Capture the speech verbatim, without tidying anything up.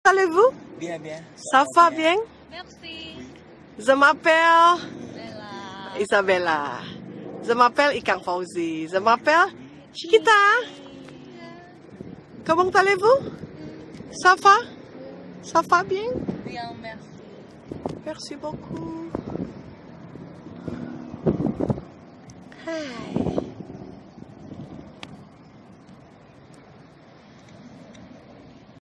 Allez-vous? Bien, bien. Ça va bien? Merci. Je m'appelle Bella. Isabella. Je m'appelle Ikang Fauzi. Je m'appelle Chiquita. Comment allez-vous? Ça va? Ça va bien? Bien, merci. Merci beaucoup. Hi.